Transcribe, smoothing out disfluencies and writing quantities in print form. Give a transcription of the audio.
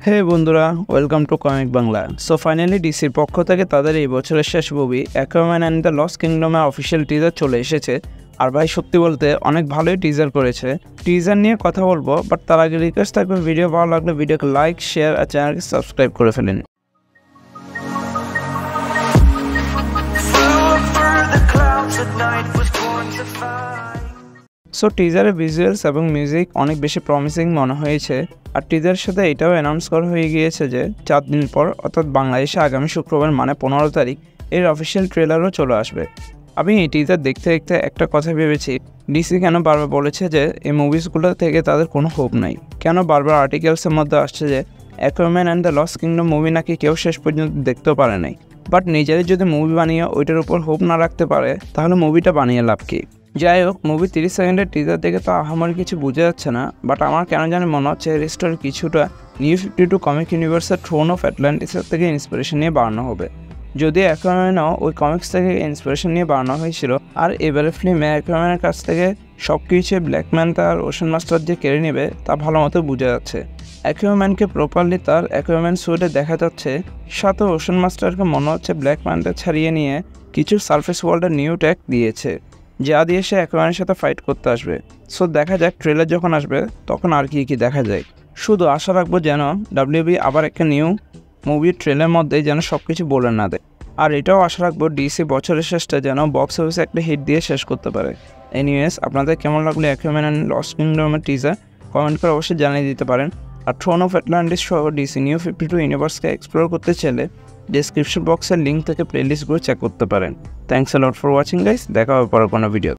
হে বন্ধুরা, welcome to comic Bangla. So finally ডিসির পক্ষ থেকে তাদের এই বছরের শেষ movie Aquaman and the lost কিংডমের অফিসিয়াল টিজার চলে এসেছে। আর ভাই সত্যি বলতে অনেক ভালোই টিজার করেছে। টিজার নিয়ে কথা বলবো, বাট তার আগে রিকোয়েস্ট থাকবে ভিডিও ভালো লাগলে ভিডিওকে লাইক, শেয়ার আর চ্যানেলকে সাবস্ক্রাইব করে ফেলেন। সো টিজারের ভিজুয়ালস এবং মিউজিক অনেক বেশি প্রমিসিং মনে হয়েছে। আর টিজারের সাথে এটাও অ্যানাউন্স করা হয়ে গিয়েছে যে 4 দিন পর অর্থাৎ বাংলাদেশে আগামী শুক্রবার মানে 15 তারিখ এর অফিসিয়াল ট্রেলারও চলে আসবে। আমি এই টিজার দেখতে দেখতে একটা কথা ভেবেছি, ডিসি কেন বারবার বলেছে যে এই মুভিসগুলো থেকে তাদের কোনো হোপ নাই। কেন বারবার আর্টিকেলসের মধ্যে আসছে যে Aquaman and the lost kingdom movie নাকি কেউ শেষ পর্যন্ত দেখতেও পারে নাই। বাট নিজেদের যদি মুভি বানিয়ে ওইটার উপর হোপ না রাখতে পারে তাহলে মুভিটা বানিয়ে লাভ কি? যাই হোক, মুভি 30 সেকেন্ডের টিজার দেখে তো আমার কিছু বোঝা যাচ্ছে না, বাট আমার কেন জানি মনে হচ্ছে এই স্টোরি কিছুটা নিউ 52 কমিক ইউনিভার্সের থ্রোন অফ অ্যাটলান্টিসের থেকে ইন্সপিরেশন নিয়ে বানানো হবে। যদি অ্যাকুয়াম্যানও ওই কমিক্স থেকে ইন্সপিরেশন নিয়ে বানানো হয়েছিল, আর এবারে ফিল্মে অ্যাকুয়াম্যানের কাছ থেকে সব কিছু ব্ল্যাকম্যান তার ওশান মাস্টার যে কেড়ে নেবে তা ভালো মতো বোঝা যাচ্ছে। অ্যাকুয়াম্যানকে প্রপারলি তার অ্যাকুয়াম্যান স্যুটে দেখা যাচ্ছে, সাথে ওশান মাস্টারকে মনে হচ্ছে ব্ল্যাকম্যানটা ছাড়িয়ে নিয়ে কিছু সারফেস ওয়ার্ল্ডের নিউ ট্যাগ দিয়েছে, যা দিয়ে সে অ্যাকুয়াম্যানের সাথে ফাইট করতে আসবে। সো দেখা যাক ট্রেলার যখন আসবে তখন আর কি দেখা যায়। শুধু আশা রাখবো যেন ডাব্লিউবি আবার একটা নিউ মুভির ট্রেলারের মধ্যে যেন সব কিছু বলে না দেয়। আর এটাও আশা রাখবো ডিসি বছরের শেষটা যেন বক্স অফিসে একটা হিট দিয়ে শেষ করতে পারে। এনিওয়েজ, আপনাদের কেমন লাগলো অ্যাকুয়াম্যান অ্যান্ড লস্ট কিংডমের টিজার কমেন্ট করে অবশ্যই জানিয়ে দিতে পারেন। আর থ্রোন অফ অ্যাটলান্টিস সহ ডিসি নিউ 52 ইউনিভার্সকে এক্সপ্লোর করতে চাইলে ডেসক্রিপশন বক্সের লিঙ্ক থেকে প্লেলিস্টগুলো চেক করতে পারেন। Thanks a lot for watching guys, দেখা হবে পরে কোনো ভিডিও।